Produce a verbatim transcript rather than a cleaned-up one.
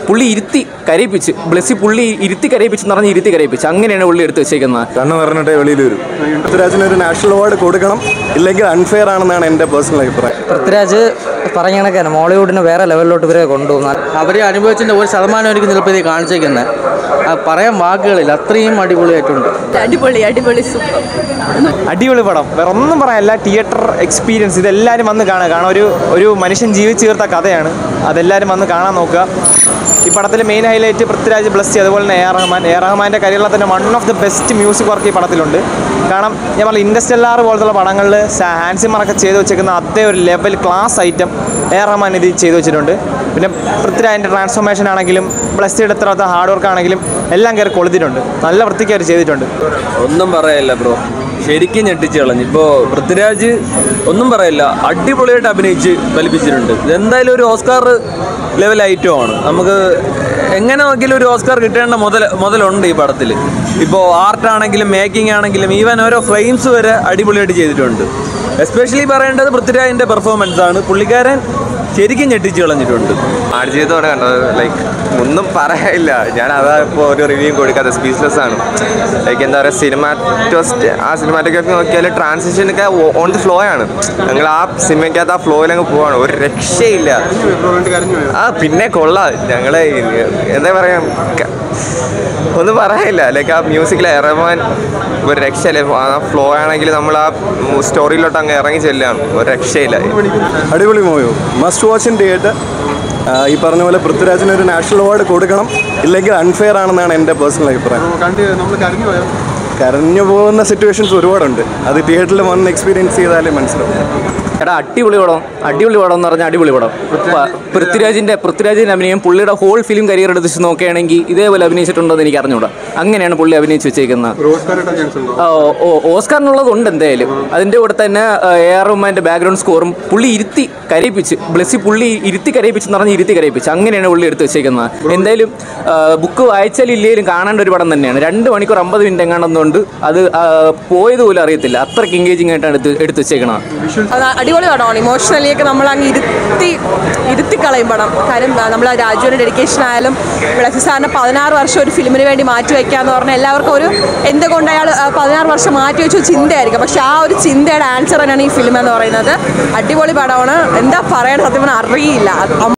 പുള്ളി ഇരുത്തി കരയിപ്പിച്ച് ബ്ലെസ്സി പുള്ളി ഇരുത്തി കരയിപ്പിച്ചെന്ന് പറഞ്ഞ് ഇരുത്തി കരയിപ്പിച്ച് അങ്ങനെയാണ് പുള്ളി എടുത്ത് വെച്ചേക്കുന്നത്. കണ്ണ് പറഞ്ഞിട്ടേ വെളിയിൽ വരും. പൃഥ്വിരാജിന് ഒരു നാഷണൽ അവാർഡ് കൊടുക്കണം, ഇല്ലെങ്കിൽ അൺഫെയർ ആണെന്നാണ് എൻ്റെ പേഴ്സണൽ അഭിപ്രായം. പൃഥ്വിരാജ് പറഞ്ഞ കണക്കാണ് മോളിവുഡിന് വേറെ ലെവലിലോട്ട് ഇവരെ കൊണ്ടുപോകുന്നത്. അവർ അനുഭവിച്ചതിൻ്റെ ഒരു ശതമാനം എനിക്ക് ചിലപ്പോൾ ഇത് കാണിച്ചേക്കുന്നത് പറയാൻ വാക്കുകളില്ല, അത്രയും അടിപൊളിയായിട്ടുണ്ട്. അടിപൊളി അടിപൊളി സൂപ്പർ അടിപൊളി പടം. വേറെ ഒന്നും പറയാനില്ല. തിയേറ്റർ എക്സ്പീരിയൻസ് ഇതെല്ലാവരും വന്ന് കാണുക. കാരണം ഒരു ഒരു മനുഷ്യൻ ജീവിച്ചു തീർത്ത കഥയാണ്. അതെല്ലാവരും വന്ന് കാണാൻ നോക്കുക. ഈ പടത്തിലെ മെയിൻ ഹൈലൈറ്റ് പൃഥ്വിരാജ്, ബ്ലെസ്സി, അതുപോലെ തന്നെ A R Rahman. A R റഹ്മാൻ്റെ കരിയറിലെ തന്നെ one of the best music work ഈ പടത്തിലുണ്ട്. കാരണം ഞാൻ പറഞ്ഞ ഇൻഡസ്റ്റെല്ലാർ പോലത്തുള്ള പടങ്ങളിൽ ഹാൻഡ് സിമ്മറൊക്കെ ചെയ്ത് വെച്ചേക്കുന്ന അതേ ഒരു level class item A R Rahman ഇത് ചെയ്ത് വെച്ചിട്ടുണ്ട്. പിന്നെ പൃഥ്വിരാജിൻ്റെ ട്രാൻസ്ഫോർമേഷൻ ആണെങ്കിലും ബ്ലെസ്സിയുടെ എത്രത്തെ ഹാർഡ് വർക്ക് ആണെങ്കിലും എല്ലാം കയറി കൊളുത്തിട്ടുണ്ട്. നല്ല വൃത്തിക്ക് അവർ ചെയ്തിട്ടുണ്ട്. ഒന്നും പറയല്ല ബ്രോ, ശരിക്കും ഞെട്ടിച്ച് കളഞ്ഞു. ഇപ്പോൾ പൃഥ്വിരാജ് ഒന്നും പറയില്ല, അടിപൊളിയായിട്ട് അഭിനയിച്ച് ഫലിപ്പിച്ചിട്ടുണ്ട്. ഇതെന്തായാലും ഒരു ഓസ്കാർ ലെവൽ ഐറ്റമാണ്. നമുക്ക് എങ്ങനെ നോക്കിയാലും ഒരു ഓസ്കാർ കിട്ടേണ്ട മുതൽ മുതലുണ്ട് ഈ പടത്തിൽ. ഇപ്പോൾ ആർട്ടാണെങ്കിലും മേക്കിംഗ് ആണെങ്കിലും ഈവൻ ഓരോ ഫ്രെയിംസ് വരെ അടിപൊളിയായിട്ട് ചെയ്തിട്ടുണ്ട്. എസ്പെഷ്യലി പറയേണ്ടത് പൃഥ്വിരാജിൻ്റെ പെർഫോമൻസ് ആണ്. പുള്ളിക്കാരൻ ശരിക്കും ഞെട്ടിച്ച് കളഞ്ഞിട്ടുണ്ട്. ആടുജീവിതമാണ് കണ്ടത്. ലൈക്ക് ഒന്നും പറയാനില്ല. ഞാൻ അതാ ഇപ്പോൾ ഒരു റിവ്യൂ കൊടുക്കാതെ സ്പീച്ച്ലെസ് ആണ്. ലൈക്ക് എന്താ പറയുക, സിനിമാറ്റോസ്റ്റ് ആ സിനിമാറ്റോഗ്രാഫി നോക്കിയാൽ ട്രാൻസിഷനൊക്കെ ഓൺ ദി ഫ്ലോ ആണ്. ഞങ്ങൾ ആ സിനിമയ്ക്കകത്ത് ആ ഫ്ലോയിലങ്ങ് പോവാണ്. ഒരു രക്ഷയില്ല. ആ പിന്നെ കൊള്ളാം. ഞങ്ങൾ എന്താ പറയുക, ഒന്നും പറയാനില്ല. ലൈക്ക് ആ മ്യൂസിക്കിലെ റഹ്മാൻ ഒരു രക്ഷയില്ല. ആ ഫ്ലോ ആണെങ്കിൽ നമ്മൾ ആ സ്റ്റോറിയിലോട്ട് അങ്ങ് ഇറങ്ങി ചെല്ലുകയാണ്. ഒരു രക്ഷയില്ല. അടിപൊളി movie, must watch in theatre. ഈ പറഞ്ഞ പോലെ പൃഥ്വിരാജിന് ഒരു നാഷണൽ അവാർഡ് കൊടുക്കണം, ഇല്ലെങ്കിൽ അൺഫെയർ ആണെന്നാണ് എൻ്റെ പേഴ്സണൽ അഭിപ്രായം. കരഞ്ഞു പോകുന്ന സിറ്റുവേഷൻസ് ഒരുപാടുണ്ട്. അത് തിയേറ്ററിൽ വന്ന് എക്സ്പീരിയൻസ് ചെയ്താലേ മനസ്സിലാവും. എടാ അടിപൊളി പടം. അടിപൊളി പടം എന്ന് പറഞ്ഞാൽ അടിപൊളി പടം. പൃഥ്വിരാജിൻ്റെ പൃഥ്വിരാജിൻ്റെ അഭിനയം, പുള്ളിയുടെ ഹോൾ ഫിലിം കരിയർ എടുത്ത് നോക്കുകയാണെങ്കിൽ ഇതേപോലെ അഭിനയിച്ചിട്ടുണ്ടോ എന്ന് എനിക്ക് അറിഞ്ഞൂടാ. അങ്ങനെയാണ് പുള്ളി അഭിനയിച്ച് വെച്ചേക്കുന്നത്. ഓ ഓസ്കാറിനുള്ളതുണ്ട് എന്തായാലും. അതിൻ്റെ കൂടെ തന്നെ എ ആർ റഹ്മാൻ്റെ ബാക്ക്ഗ്രൗണ്ട് സ്കോറും പുള്ളി ഇരുത്തി കരയിപ്പിച്ച് ബ്ലെസ്സി പുള്ളി ഇരുത്തി കരയിപ്പിച്ചെന്ന് പറഞ്ഞ് ഇരുത്തി കരയിപ്പിച്ച് അങ്ങനെയാണ് പുള്ളി എടുത്ത് വെച്ചേക്കുന്നത്. എന്തായാലും ബുക്ക് വായിച്ചാലും ഇല്ലെങ്കിലും കാണേണ്ട ഒരു പടം തന്നെയാണ്. രണ്ട് മണിക്കൂർ അമ്പത് മിനിറ്റ് എങ്ങാണ്ടെന്നുണ്ട്. അത് പോയത് പോലും അറിയത്തില്ല. അത്രയ്ക്ക് എൻഗേജിങ് ആയിട്ടാണ് എടുത്ത് എടുത്ത് വെച്ചേക്കുന്നത്. അടിപൊളി പടമാണ്. ഇമോഷണലി ഒക്കെ നമ്മൾ അങ്ങ് ഇരുത്തി ഇരുത്തി കളയും പടം. കാര്യം നമ്മൾ രാജുവിൻ്റെ ഡെഡിക്കേഷൻ ആയാലും ബ്ലെസ്സി സാറിന് പതിനാറ് വർഷം ഒരു ഫിലിമിന് വേണ്ടി മാറ്റി വയ്ക്കാന്ന് പറഞ്ഞാൽ എല്ലാവർക്കും ഒരു എന്തുകൊണ്ട് അയാൾ പതിനാറ് വർഷം മാറ്റി വെച്ച ചിന്തയായിരിക്കും. പക്ഷെ ആ ഒരു ചിന്തയുടെ ആൻസർ തന്നെയാണ് ഈ ഫിലിം എന്ന് പറയുന്നത്. അടിപൊളി പടമാണ്. എന്താ പറയണത് സത്യം പറഞ്ഞാൽ അറിയില്ല.